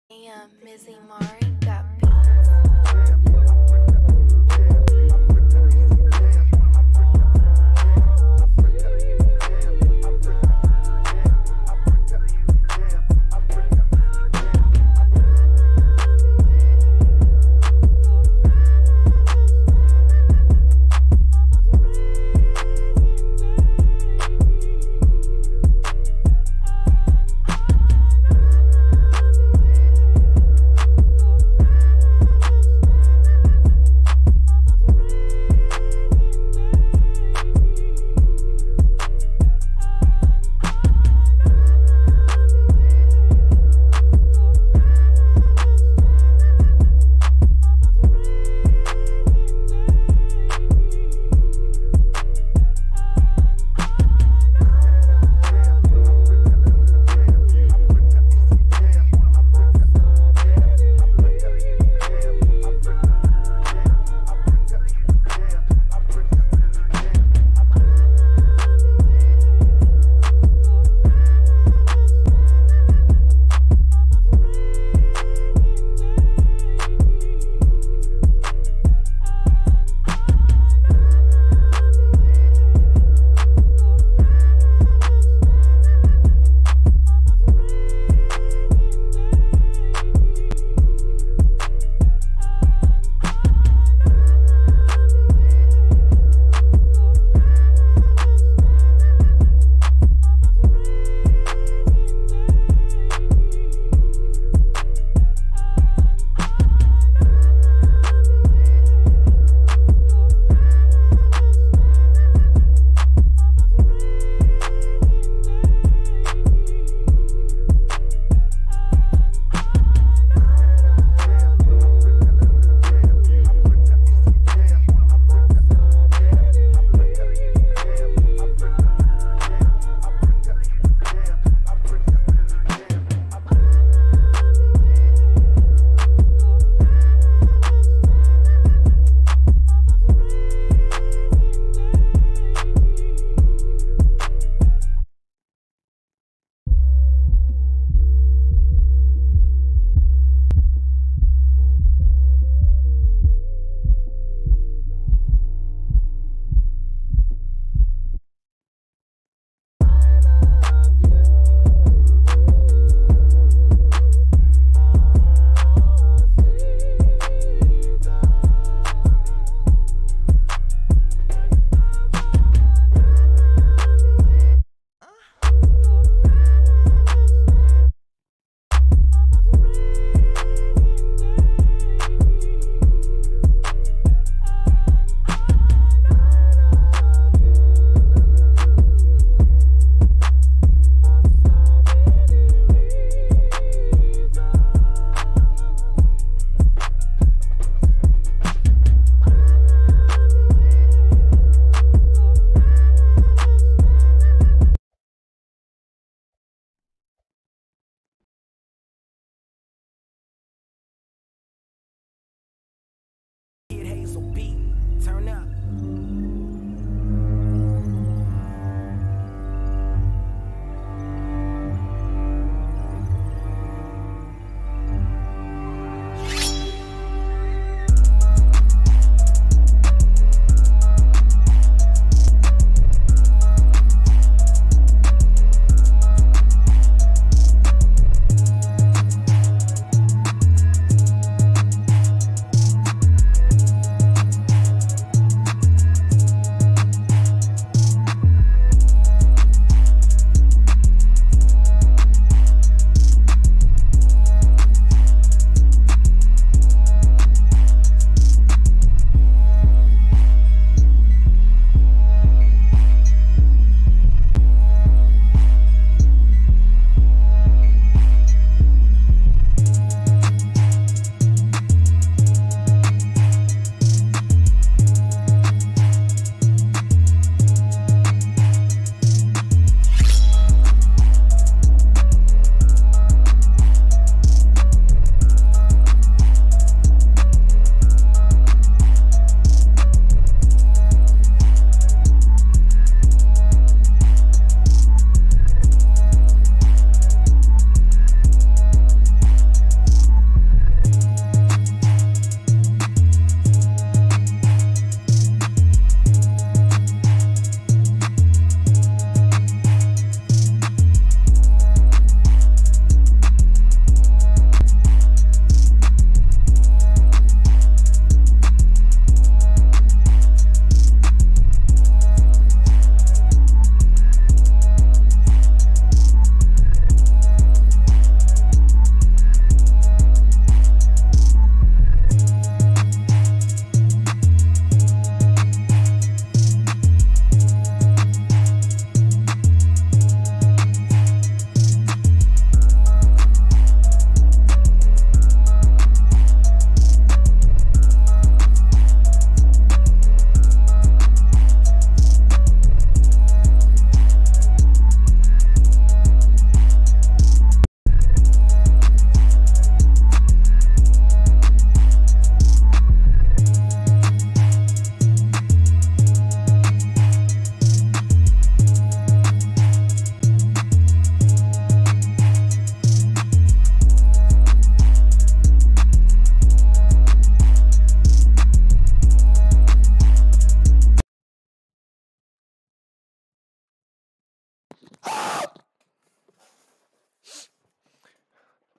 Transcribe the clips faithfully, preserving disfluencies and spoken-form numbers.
Yeah, Mizzy Mari got beats.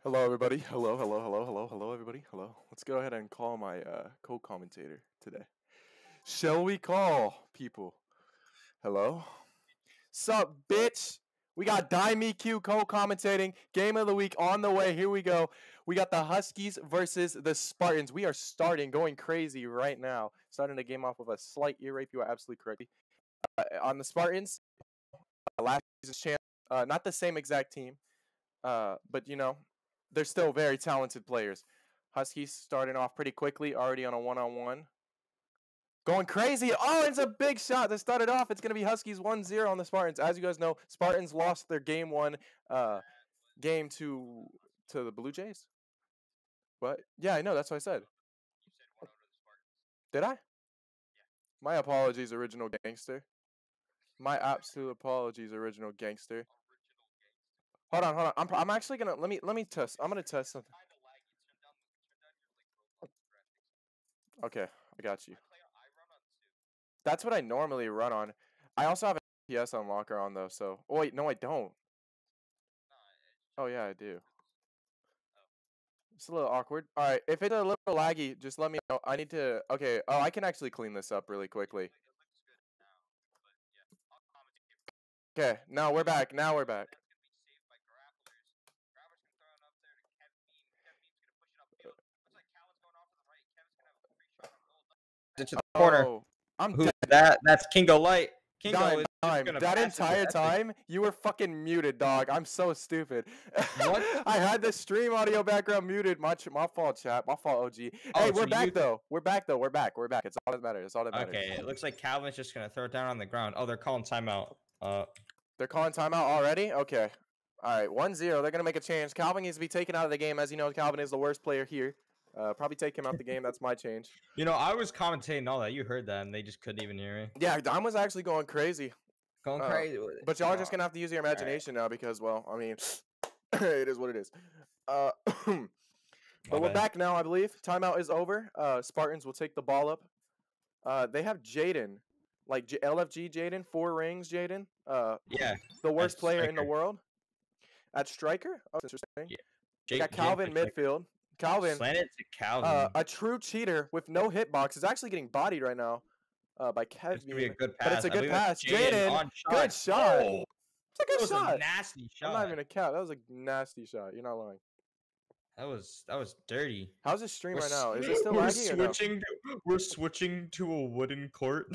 Hello, everybody. Hello, hello, hello, hello, hello, everybody. Hello. Let's go ahead and call my uh, co-commentator today. Shall we call people? Hello. Sup, bitch? We got Daimi Q co-commentating. Game of the week on the way. Here we go. We got the Huskies versus the Spartans. We are starting, going crazy right now. Starting the game off with a slight ear rape. You are absolutely correct. Uh, on the Spartans, uh, last season's champ. Uh, not the same exact team, uh, but you know, they're still very talented players. Huskies starting off pretty quickly, already on a one-on-one. Going crazy. Oh, it's a big shot to start it off. It's going to be Huskies one zero on the Spartans. As you guys know, Spartans lost their game one uh, game to to the Blue Jays. What? Yeah, I know. That's what I said. Did I? My apologies, original gangster. My absolute apologies, original gangster. Hold on, hold on. I'm, I'm actually gonna let me let me test. I'm gonna test something. Okay, I got you. That's what I normally run on. I also have an F P S unlocker on though. So, oh wait, no, I don't. Oh yeah, I do. It's a little awkward. All right, if it's a little laggy, just let me know. I need to. Okay. Oh, I can actually clean this up really quickly. Okay, now we're back. Now we're back. Into the corner. Oh, I'm Who's dead. that? That's Kingo Light. Kingo Dime, is dime. gonna That pass entire into time, you were fucking muted, dog. I'm so stupid. What? I had the stream audio background muted. My, ch- my fault, chat. My fault, O G. Oh, Hey, so we're back, you- though. We're back, though. We're back. We're back. It's all that matters. It's all that matters. Okay, it looks like Calvin's just gonna throw it down on the ground. Oh, they're calling timeout. Uh, They're calling timeout already? Okay. All right, one zero. They're going to make a change. Calvin needs to be taken out of the game. As you know, Calvin is the worst player here. Uh, probably take him out the game. That's my change. you know, I was commentating all that. You heard that, and they just couldn't even hear me. Yeah, Dom was actually going crazy. Going Uh, crazy with it. But y'all are just Oh, going to have to use your imagination now because, well, I mean, it is what it is. Uh, my but we're bad. back now, I believe. Timeout is over. Uh, Spartans will take the ball up. Uh, they have Jaden, like J- L F G Jaden, four rings Jaden. Uh, Yeah, the worst at player in the striker. world. At striker? Oh, that's interesting. Yeah, They Jake- got Jake Calvin looks like- midfield. Calvin, Slanted to Calvin. uh, a true cheater with no hitbox, is actually getting bodied right now uh, by It's gonna be a Kevin. good pass. But it's a I good believe that's pass. Jaden Jaden, on good shot. Oh, It's a that good was shot. a nasty shot. I'm not even a cat. That was a nasty shot. You're not lying. That was that was dirty. How's his stream We're right s- now? Is it still we're laggy or no? switching. We're switching to a wooden court.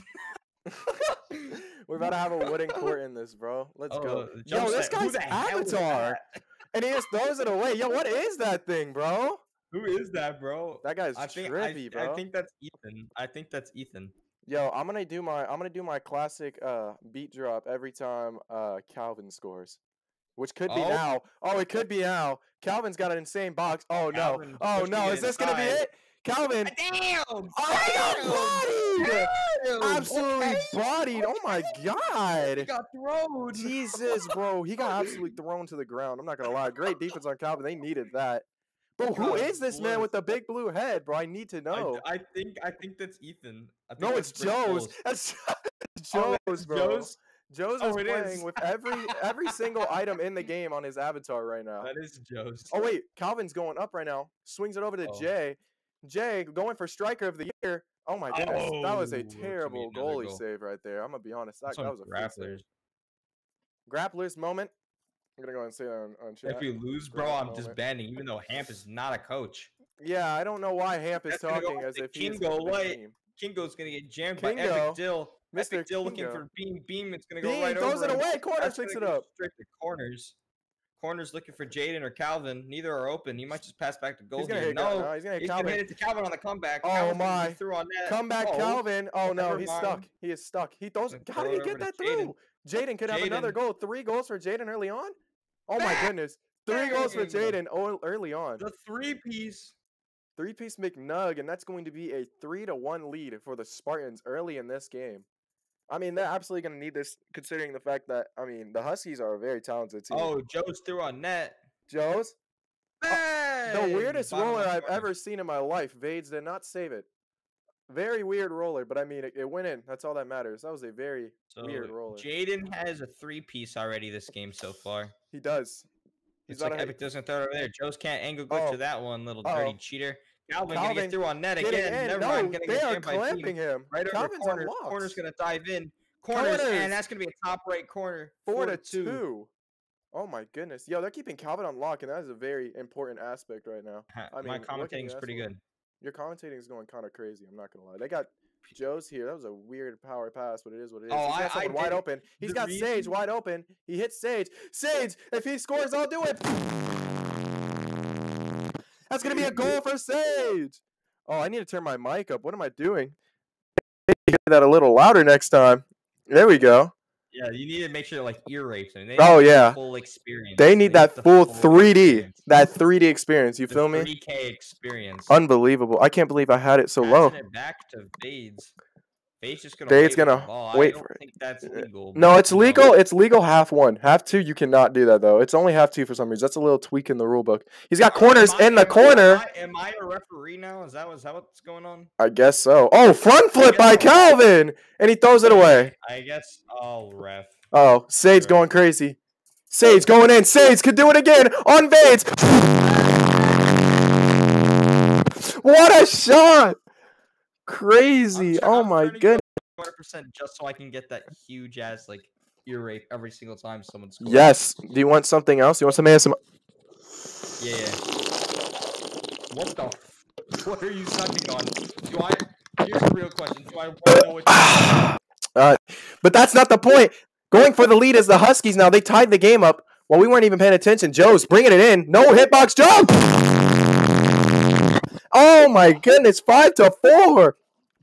We're about to have a wooden court in this, bro. Let's Oh, go. uh, Yo, jump this set. Who guy's the hell is avatar. that? And he just throws it away. Yo, what is that thing, bro? Who is that, bro? That guy's I think trippy, I, bro. I think that's Ethan. I think that's Ethan. Yo, I'm gonna do my I'm gonna do my classic uh beat drop every time uh Calvin scores. Which could be Oh. now. Oh, it could be now. Calvin's got an insane box. Oh no. Calvin Oh pushing no. it Is this gonna be inside. it? Calvin. Damn! Oh, he got bodied! Damn! Absolutely Okay, bodied. Oh my He god. got thrown. Jesus, bro. He got absolutely thrown to the ground. I'm not gonna lie. Great defense on Calvin. They needed that. Bro, who God is this man bless. with the big blue head, bro? I need to I, know. I think I think that's Ethan. I think No, that's it's Rick Joe's. Foles. That's Oh, Joe's, that's bro. Joe's? Joe's Oh, is it playing is. with every every single item in the game on his avatar right now. That is Joe's. Oh wait, Calvin's going up right now. Swings it over to Oh. Jay. Jay going for striker of the year. Oh my goodness, that was Oh, a it's gonna be terrible another goalie goal. save right there. I'm gonna be honest. That, That's that on was a freak save. grapplers. Grapplers moment. I'm gonna go and say that on, on chat. If we lose, bro, Grab I'm moment. disbanding. Even though Hamp is not a coach. Yeah, I don't know why Hamp is That's gonna go talking up as to if he's Kingo the Light. team. Kingo's gonna get jammed by Kingo, Epic Dill. Mister Epic Dill looking Kingo. for Beam. Beam. It's gonna go Bean right throws over it him. away. Corner That's picks gonna it go up. straight to corners. Corners looking for Jaden or Calvin. Neither are open. He might just pass back to He's Goldie. gonna hit. No, no, he's gonna hit he's Calvin. gonna hit it to Calvin on the comeback. Oh Calvin's gonna my. be through on that. Come back, Oh, Calvin. Oh no, never he's mind. stuck. He is stuck. He throws. Gonna How throw did he it get over to that Jaden. through? Jaden could have another Jaden. goal. Three goals for Jaden early on. Oh my Back. goodness. Three goals for Bang. Jaden o- early on. The three piece. Three piece McNug, and that's going to be a three to one lead for the Spartans early in this game. I mean, they're absolutely going to need this, considering the fact that I mean the Huskies are a very talented team. Oh, Joe's through on net. Joe's the Bang! weirdest Bottom roller left I've corner. ever seen in my life. Vades did not save it. Very weird roller, but I mean it, it went in. That's all that matters. That was a very So weird roller. Jaden has a three piece already this game so far. He does. He's It's about like to Epic doesn't throw it over there. Joe's can't angle glitch Oh. to that one, little Uh-oh. dirty cheater. Calvin, gonna Calvin, get through on net Get it again. in. Never No, mind, getting they a are jam by clamping Beam. him. Right over Calvin's corners. unlocked. Corner's gonna dive in. Corners, Corners. and that's gonna be a top right corner. Four to two. Oh my goodness. Yo, they're keeping Calvin on lock, and that is a very important aspect right now. Ha- I My mean, looking commentating's at pretty this one, good. Your commentating is going kind of crazy. I'm not gonna lie. They got Joe's here. That was a weird power pass, but it is what it is. Oh, He's got I- I someone wide did it. open. He's The got Sage reason- wide open. He hits Sage. Sage, if he scores, I'll do it. That's gonna be a goal for Sage. Oh, I need to turn my mic up. What am I doing? Hear that a little louder next time. There we go. Yeah, you need to make sure like ear rapes them. They Oh, need the yeah. full experience. They need that the full three D, experience. that three D experience. You The feel me? three K experience. Unbelievable. I can't believe I had it so low. Passing it back to Fades. Fades just gonna Fades wait for the gonna ball. wait I don't for it. think that's legal. No, but, it's you know, legal. It's legal half one. Half two, you cannot do that though. It's only half two for some reason. That's a little tweak in the rule book. He's got uh, corners am I- in the am I- corner. Am I, am I a referee now? Is that, is that what's going on? I guess so. Oh, front flip guess by so. Calvin, and he throws it away. I guess. Oh, ref. Oh, Sage Right. going crazy. Sage going in. Sage could do it again on Vades. What a shot! Crazy. I'm Oh I'm my turning goodness. one hundred percent just so I can get that huge ass like ear rape every single time someone scores. Yes. Do you want something else? You want some A S M R? Yeah. yeah. What the? F- what are you sucking on? Do I? Here's a real question. Do I want to know what? You're Uh, but that's not the point. Going for the lead is the Huskies now. They tied the game up while we weren't even paying attention. Joe's bringing it in. No hitbox jump. Oh my goodness. Five to four.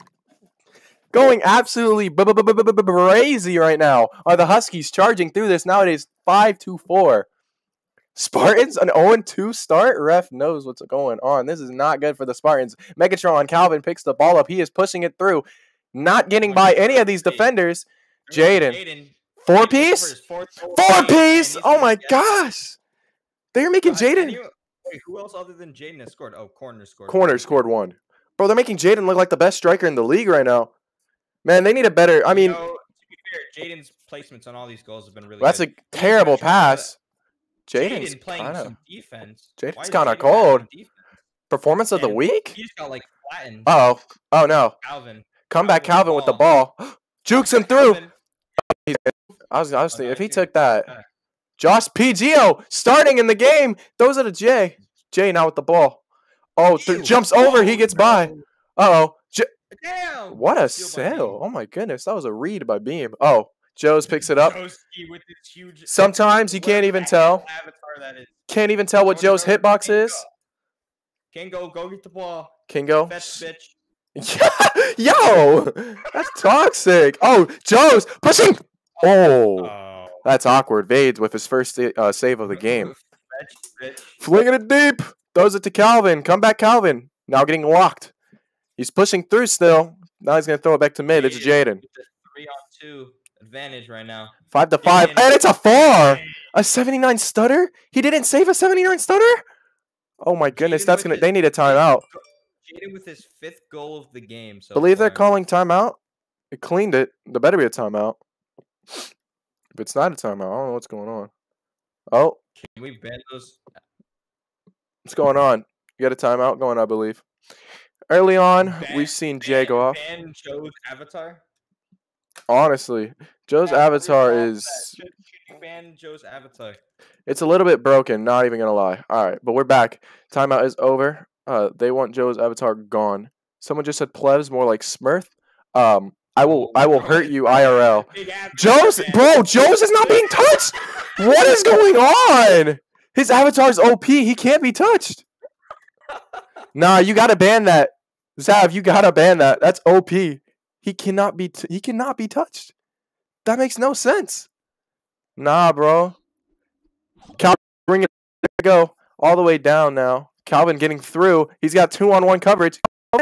Going absolutely b- b- b- b- b- crazy right now. Are the Huskies charging through this? Now it is five to four. Spartans, an oh and two start? Ref knows what's going on. This is not good for the Spartans. Megatron, Calvin picks the ball up. He is pushing it through. Not getting by any of these defenders. Jaden. Jaden. Four Jaden goes for piece? his fourth goal Four of the game, and piece? he's Oh gonna my get- gosh. They're making Guys, can Jaden. you- Wait, who else other than Jaden has scored? Oh, Corner scored. Corner scored one. Bro, they're making Jaden look like the best striker in the league right now. Man, they need a better. I You mean, know, to be fair, Jaden's placements on all these goals have been really that's good. a terrible trying to- pass. Jaden's Jaden playing kind of some defense. Jaden's Why is kinda Jaden bad cold. on defense? performance of the And week. He just got like flattened. Oh, oh no! Calvin. Come back, Calvin Calvin, with with the the ball. Jukes him through. Calvin. I was, I was Oh, thinking no, if he he didn't. took that, Okay. Josh P G O starting in the game. Throws it to Jay. Jay now with the ball. Oh, th- Ew. jumps over. He Oh, gets by. no. Uh oh. J- Damn. what a Steal by sale! Beam. Oh my goodness, that was a read by Beam. Oh, Joe's picks it up. Joeski with his huge. Sometimes you whatever can't even the tell. hell Avatar that is. Can't even tell what Joe's Whatever. hitbox Can is. go. Can go. Go get the ball. Kingo. Fetch bitch. Yo, that's toxic. Oh, Joe's pushing. Oh, Oh. that's awkward. Vades with his first sa- uh, save of the game. Fetch bitch. Flinging it deep. Throws it to Calvin. Come back, Calvin. Now getting locked. He's pushing through still. Now he's going to throw it back to mid. It's Jaden. With the three on two advantage right now. Five to five. Jaden. And it's a four. A seventy-nine stutter? He didn't save a seventy-nine stutter? Oh my goodness. Jaden That's with going to. his- They need a timeout. Jaden with his fifth goal of the game. So Believe they're far. calling timeout. It cleaned it. There better be a timeout. If it's not a timeout, I don't know what's going on. Oh, Can we ban those? what's going on? You got a timeout going, I believe. Early on, Ban- we've seen Jay ban- go off. Ban Joe's avatar. Honestly, Joe's Yeah, avatar read off is. that. Should, should you ban Joe's avatar? It's a little bit broken, not even gonna lie. All right, but we're back. Timeout is over. Uh, they want Joe's avatar gone. Someone just said plebs, more like Smurf. Um, I will, Oh, I will bro. hurt you I R L. Big avatar Joe's, ban. bro, Joe's is not being touched. What is going on? His avatar's O P. He can't be touched. Nah, you gotta ban that, Zav. You gotta ban that. That's O P. He cannot be. T- he cannot be touched. That makes no sense. Nah, bro. Calvin, bring it. There we go. All the way down now. Calvin getting through. He's got two on one coverage.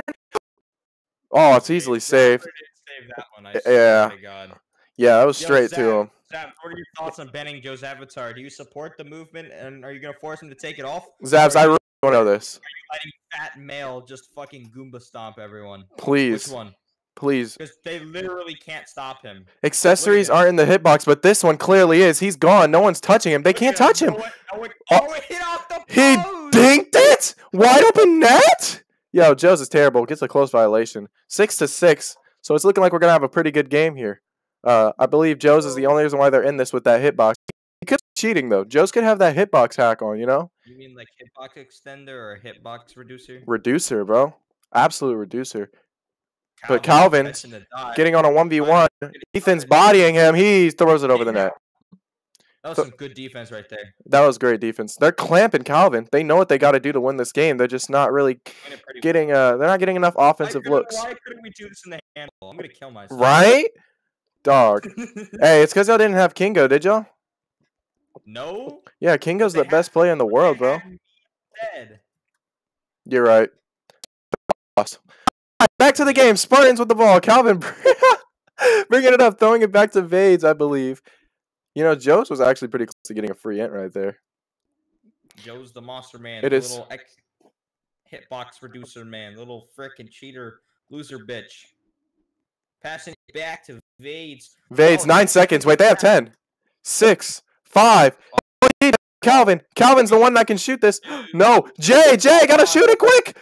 Oh, it's easily Zap saved. didn't save that one, I Yeah. swear to God. Yeah, that was Yo, straight to Zap, him. Zap, what are your thoughts on banning Joe's avatar? Do you support the movement, and are you gonna force him to take it off? Zabs, Or I are you really don't know this. letting fat male just fucking Goomba stomp everyone? Please. Which one? Please. Because they literally can't stop him. Accessories Look at aren't in the hitbox, but this one clearly is. He's gone. No one's touching him. They Look can't at touch him. No one, no one, Oh, oh, it hit off the He post! dinked it! Wide open net? Yo, Joe's is terrible. Gets a close violation. Six to six. So it's looking like we're gonna have a pretty good game here. Uh, I believe Joe's is the only reason why they're in this with that hitbox. He could be cheating though. Joe's could have that hitbox hack on, you know? You mean like hitbox extender or hitbox reducer? Reducer, bro. Absolute reducer. But Calvin's Calvin's catching the dot. getting on a one v one. Ethan's bodying him. He throws it over the net. That was So- some good defense right there. That was great defense. They're clamping Calvin. They know what they got to do to win this game. They're just not really Win it pretty getting uh they're not getting enough Why offensive couldn't- looks. Why couldn't we do this in the handle? I'm gonna kill myself. Right? Dog. Hey, it's because y'all didn't have Kingo, did y'all? No. Yeah, Kingo's They the best had- player in the world, They bro. had me dead. You're right. Awesome. Back to the game. Spartans with the ball. Calvin bringing it up, throwing it back to Vades, I believe. You know, Joe's was actually pretty close to getting a free int right there. Joe's the monster man. It the is. Little X hitbox reducer man. Little frickin' cheater loser bitch. Passing it back to Vades. Vades, Oh, nine he's seconds. taking Wait, they have it back. ten. Six. Five. Calvin. Calvin's the one that can shoot this. No. Jay, Jay, gotta shoot it quick.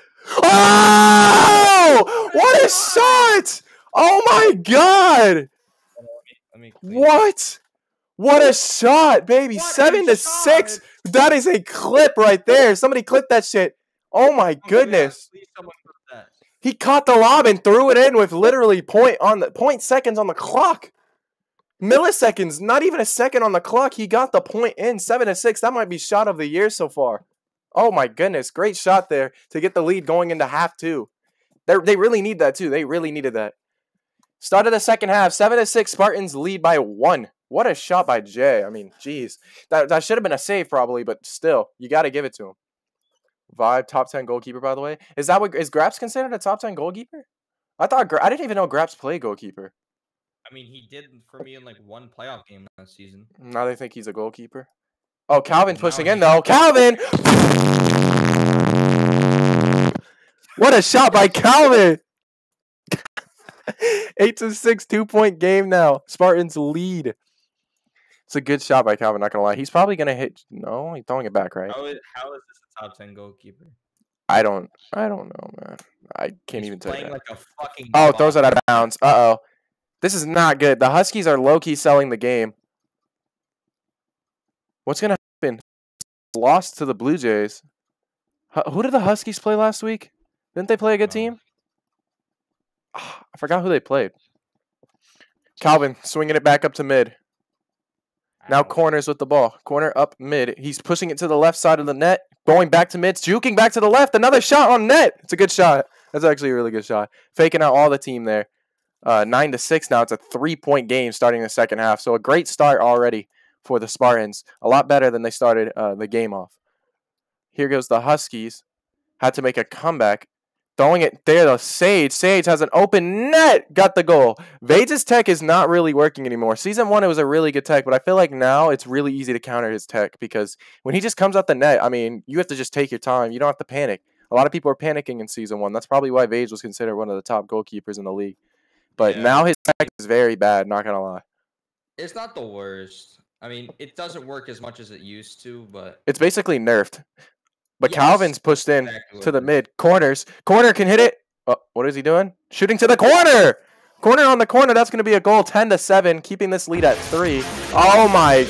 Oh! What a shot! Oh my god! Let me clean. What? What a shot, baby. What a Seven to six. shot! That is a clip right there. Somebody clip that shit. Oh my Oh, yeah, goodness. Please someone put that. He caught the lob and threw it in with literally point on the point seconds on the clock. Milliseconds, not even a second on the clock. He got the point in. Seven to six. That might be shot of the year so far. Oh my goodness. Great shot there to get the lead going into half two. They they really need that too. They really needed that. Start of the second half. Seven to six. Spartans lead by one. What a shot by Jay. I mean, geez. That that should have been a save probably, but still, you got to give it to him. Vibe, top ten goalkeeper, by the way. Is that what is Graps considered a top ten goalkeeper? I thought Gra- I didn't even know Graps played goalkeeper. I mean, he did for me in like one playoff game last season. Now they think he's a goalkeeper. Oh, Calvin Now pushing he- in though. Calvin! What a shot by Calvin! Eight to six, two point game now. Spartans lead. It's a good shot by Calvin. Not gonna lie, he's probably gonna hit. No, he's throwing it back, right? How is, how is this a top ten goalkeeper? I don't. I don't know, man. I can't He's even tell you playing that. like a fucking. Oh, bot. throws it out of bounds. Uh oh. This is not good. The Huskies are low key selling the game. What's gonna happen? Lost to the Blue Jays. Hu- Who did the Huskies play last week? Didn't they play a good Oh. team? Ah, I forgot who they played. Calvin swinging it back up to mid. Now Ow. corners with the ball. Corner up mid. He's pushing it to the left side of the net. Going back to mid. Juking back to the left. Another shot on net. It's a good shot. That's actually a really good shot. Faking out all the team there. Uh, nine to six now. It's a three-point game starting the second half. So a great start already for the Spartans. A lot better than they started uh, the game off. Here goes the Huskies. Had to make a comeback. Throwing it there to Sage. Sage has an open net. Got the goal. Vades' tech is not really working anymore. Season one, it was a really good tech, but I feel like now it's really easy to counter his tech because when he just comes out the net, I mean, you have to just take your time. You don't have to panic. A lot of people are panicking in season one. That's probably why Vades was considered one of the top goalkeepers in the league. But Yeah. now his tech is very bad, not going to lie. It's not the worst. I mean, it doesn't work as much as it used to, but It's basically nerfed. But Yes, Calvin's pushed in exactly to what the it is. mid. Corners. Corner can hit it. Oh, what is he doing? Shooting to the corner. Corner on the corner. That's going to be a goal. ten to seven. Keeping this lead at three. Oh, my.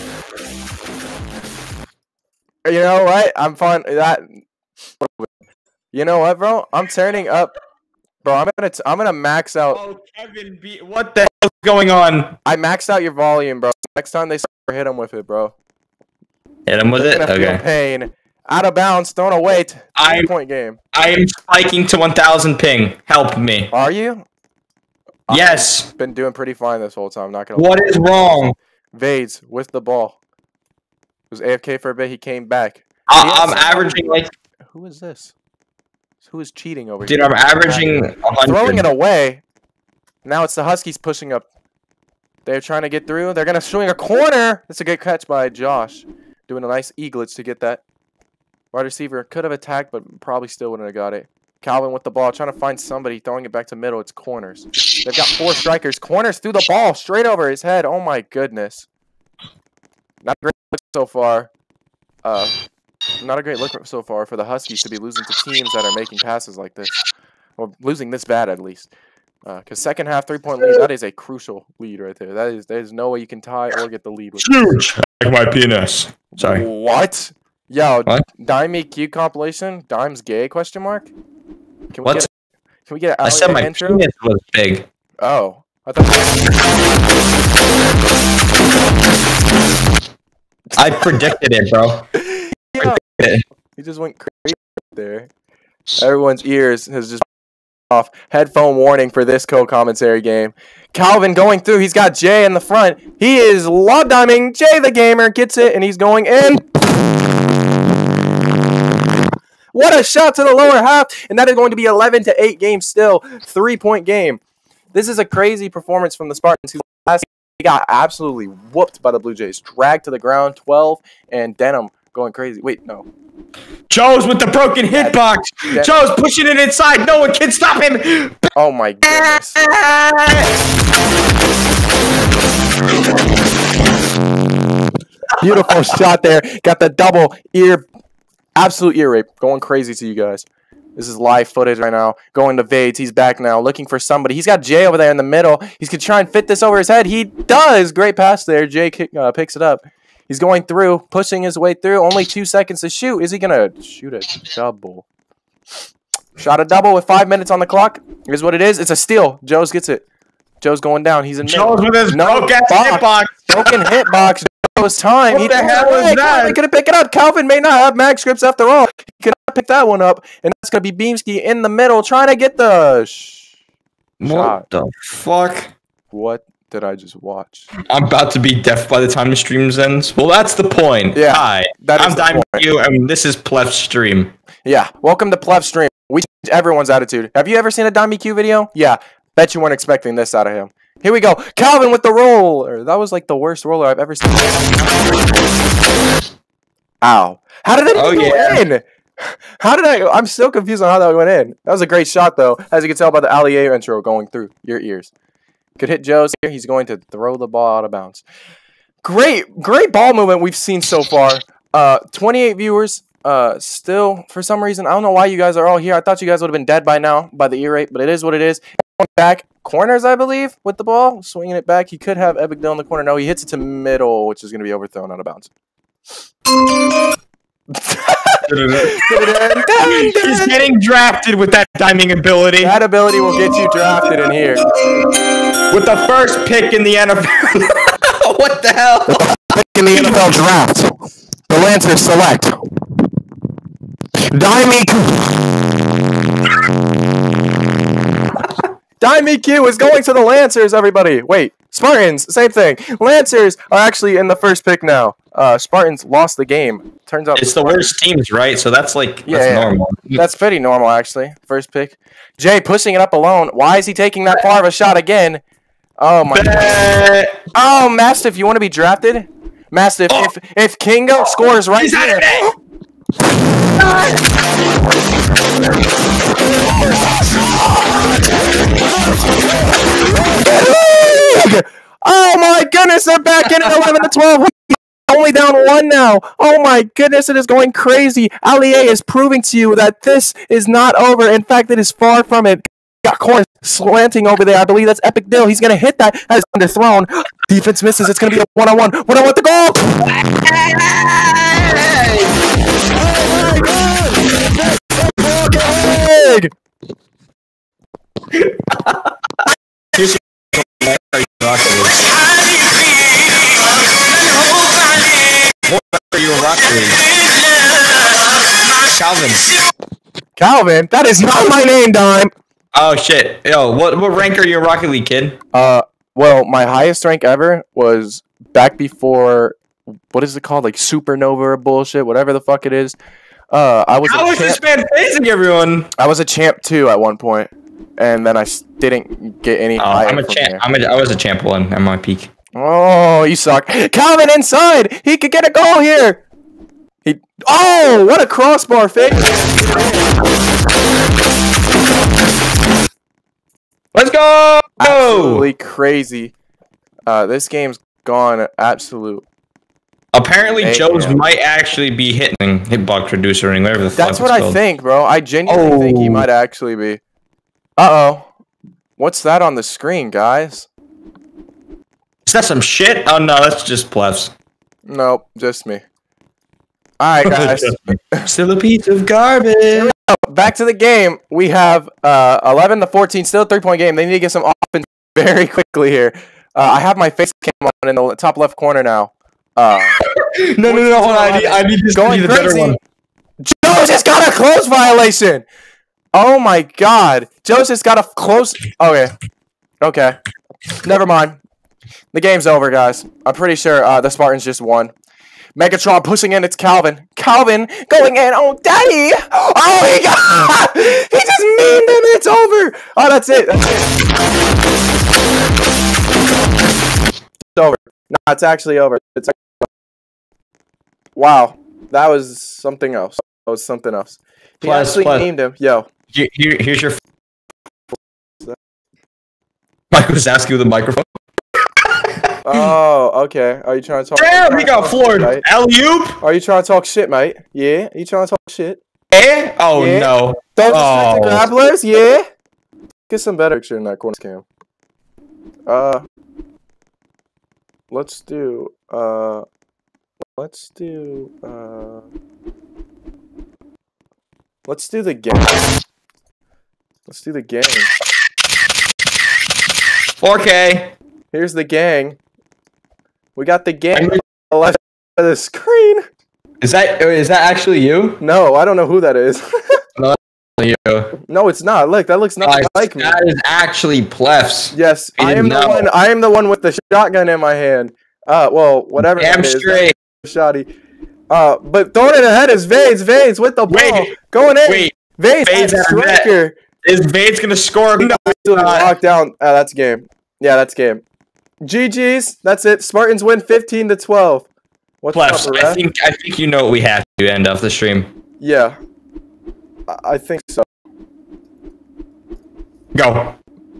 You know what? I'm fine. That. You know what, bro? I'm turning up. Bro, I'm gonna t- I'm gonna max out. Oh, Kevin B. What the hell's going on? I maxed out your volume, bro. Next time they start, hit him with it, bro. Hit him with They're it. gonna feel Okay. pain. Out of bounds. Thrown away. t- I'm- Point game. I am spiking to one thousand ping. Help me. Are you? Yes. Been doing pretty fine this whole time. Not gonna. What is wrong? Vades with the ball. Was A F K for a bit. He came back. I, He has I'm some- averaging like, Who is this? Who is cheating over dude. here? I'm averaging a Throwing it hundred. away. Now it's the Huskies pushing up. They're trying to get through. They're gonna swing a corner. That's a good catch by Josh. Doing a nice eaglets to get that. Wide receiver could have attacked, but probably still wouldn't have got it. Calvin with the ball, trying to find somebody, throwing it back to middle. It's corners. They've got four strikers. Corners through the ball, straight over his head. Oh my goodness. Not a great look so far. Uh, not a great look so far for the Huskies to be losing to teams that are making passes like this. Or losing this bad, at least. Because uh, second half three-point lead, that is a crucial lead right there. That is, there's no way you can tie or get the lead with huge. Like my penis. Sorry. What? Yo, what? Dime E Q compilation. Dime's gay? Question mark. Can we what? get? A, can we get? I said my intro? penis was big. Oh, I thought. I predicted it, bro. Yeah. Predicted it. He just went crazy there. Everyone's ears has just off. Headphone warning for this co-commentary game. Calvin going through. He's got Jay in the front. He is love diming. Jay the gamer gets it, and he's going in. What a shot to the lower half, and that is going to be eleven to eight game still. Three-point game. This is a crazy performance from the Spartans, who last he got absolutely whooped by the Blue Jays. Dragged to the ground, twelve, and Denham going crazy. Wait, no. Joe's with the broken hitbox. Yeah. Joe's pushing it inside. No one can stop him. Oh my goodness. Beautiful shot there. Got the double ear, absolute ear rape. Going crazy to you guys. This is live footage right now. Going to Vades. He's back now, looking for somebody. He's got Jay over there in the middle. He's going to try and fit this over his head. He does. Great pass there. Jay kick, uh, picks it up. He's going through, pushing his way through. Only two seconds to shoot. Is he going to shoot a double? Shot a double with five minutes on the clock. Here's what it is. It's a steal. Joe's gets it. Joe's going down. He's in Joe's with his no broken hitbox. Broken hitbox. Joe's time. What he the hell is that? He couldn't pick it up. Calvin may not have mag scripts after all. He could not pick that one up. And that's going to be Beamski in the middle trying to get the sh What shot. the fuck? What did I just watch? I'm about to be deaf by the time the stream ends. Well, that's the point. Yeah, Hi, that is I'm the Diamond point. Q, and this is Plef Stream. Yeah, welcome to Plef Stream. We change everyone's attitude. Have you ever seen a Dime E Q video? Yeah, bet you weren't expecting this out of him. Here we go. Calvin with the roller. That was like the worst roller I've ever seen. Ow. How did it Oh, even yeah. go in? How did I? I'm still confused on how that went in. That was a great shot, though, as you can tell by the Allier intro going through your ears. Could hit Joe's here. He's going to throw the ball out of bounds. Great, great ball movement we've seen so far. Uh, twenty-eight viewers. Uh, still, for some reason, I don't know why you guys are all here. I thought you guys would have been dead by now by the ear rape, but it is what it is. Back corners, I believe, with the ball, swinging it back. He could have Ebigdale in the corner. No, he hits it to middle, which is going to be overthrown out of bounds. He's getting drafted with that timing ability. That ability will get you drafted in here. With the first pick in the N F L. What the hell? Pick in the N F L draft. The Lancers select. Dime E Q. Dime E Q is going to the Lancers, everybody. Wait, Spartans, same thing. Lancers are actually in the first pick now. Uh, Spartans lost the game. Turns out It's the worst teams, right? So that's like, Yeah, that's yeah. normal. That's pretty normal, actually. First pick. Jay pushing it up alone. Why is he taking that far of a shot again? Oh, my God. Oh, Mastiff, you want to be drafted? Mastiff, Oh. if, if Kingo scores right He's out here. of it! Oh, my goodness. They're back in at eleven to twelve. Only down one now. Oh my goodness, it is going crazy. Allier is proving to you that this is not over. In fact, it is far from it. Got corner slanting over there. I believe that's Epic Dill. He's going to hit that. That is underthrown. Defense misses. It's going to be a one-on-one. One-on-one the goal. Big. You were Rocket League. Calvin. Calvin, that is not my name, Dime. Oh shit. Yo, what what rank are you in Rocket League, kid? Uh, well, my highest rank ever was back before, what is it called? Like Supernova or bullshit, whatever the fuck it is. Uh, I was How a is this champ. man facing everyone? I was a champ two at one point, and then I s- didn't get any Oh, higher I'm a from champ. there. I'm a, I was a champ one at my peak. Oh, you suck. Calvin inside. He could get a goal here. He. Oh, what a crossbar fake. go! Absolutely crazy. Uh, this game's gone absolute. Apparently, Hey, Joe's yeah. might actually be hitting hitbox reducing, whatever the fuck That's what it's I called. think, bro. I genuinely think he Oh. might actually be. Uh-oh. What's that on the screen, guys? Is that some shit? Oh no, that's just plebs. Nope, just me. All right, guys. Still a piece of garbage. Back to the game. We have uh, eleven to fourteen, still a three-point game. They need to get some offense very quickly here. Uh, I have my face cam on in the top left corner now. Uh, No, no, no, hold on. I need, I need this to Going be the better crazy. one. Joe just got a close violation. Oh my God. Joe just got a close. Okay. Okay. Never mind. The game's over, guys. I'm pretty sure uh, the Spartans just won. Megatron pushing in. It's Calvin. Calvin going in. Oh, Daddy. Oh, he got. He just memed him. It's over. Oh, that's it. That's it. It's over. No, it's actually over. It's. Wow. That was something else. That was something else. He Plus, actually plus. memed him. Yo. Here, here, here's your. Mike Wazowski with a microphone. Oh, okay. Are you trying to talk? Damn, he got floored. Right? Alley-oop. Are you trying to talk shit, mate? Yeah? Are you trying to talk shit? Eh? Oh Yeah. no. Don't Oh. disrespect the grapplers? Yeah? Get some better picture in that corner cam. Uh, let's do, uh, let's do, uh, let's do the game. Let's do the gang. four K. Here's the gang. We got the I gang mean- on the left of the screen. Is that is that actually you? No, I don't know who that is. You. No, it's not. Look, that looks nothing Guys, like me. that is actually plefs. Yes, I I am didn't the know. one. I am the one with the shotgun in my hand. Uh, well, whatever Damn that is, straight. shoddy. Uh, but throwing it ahead is Vades. Vades with the ball Wait, going in. Wait, Vades, Vades at at net. striker. is Vade's gonna score? No, No, absolutely not. locked down. Uh, that's game. Yeah, that's game. G G's. That's it. Spartans win fifteen to twelve. What's Plefs, up, I ref? think I think you know what we have to end off the stream. Yeah, I, I think so. Go.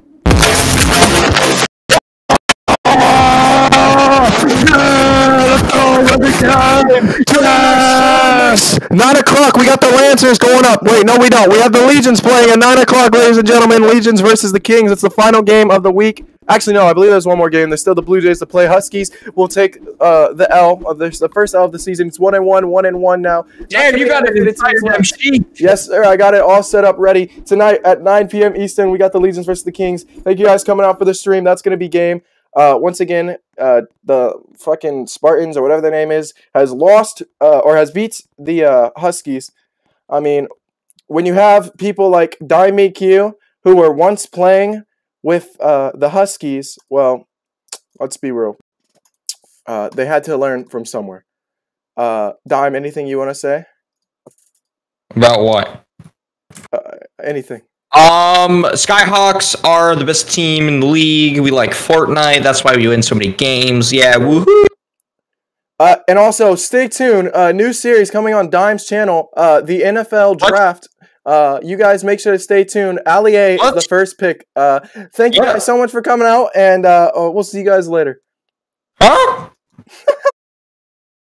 Yes! Nine o'clock. We got the Lancers going up. Wait, no, we don't. We have the Legions playing at nine o'clock, ladies and gentlemen. Legions versus the Kings. It's the final game of the week. Actually, no, I believe there's one more game. There's still the Blue Jays to play. Huskies will take uh, the L of this, the first L of the season. It's one and one, one and one now. Damn, you got it It's entire damn sheet. Yes, sir. I got it all set up ready. Tonight at nine p m Eastern, we got the Legions versus the Kings. Thank you guys coming out for the stream. That's going to be game. Uh, once again, uh, the fucking Spartans, or whatever their name is, has lost uh, or has beat the uh, Huskies. I mean, when you have people like Dime Q, who were once playing with uh, the Huskies, well, let's be real. Uh, they had to learn from somewhere. Uh, Dime, anything you want to say? About what? Uh, anything. Um, Skyhawks are the best team in the league. We like Fortnite. That's why we win so many games. Yeah, woohoo! Uh, and also, stay tuned. Uh, new series coming on Dime's channel. Uh, the N F L What? draft. Uh, you guys make sure to stay tuned. Ali A is What? the first pick. Uh, thank you Yeah. guys so much for coming out, and uh, uh, we'll see you guys later. Huh?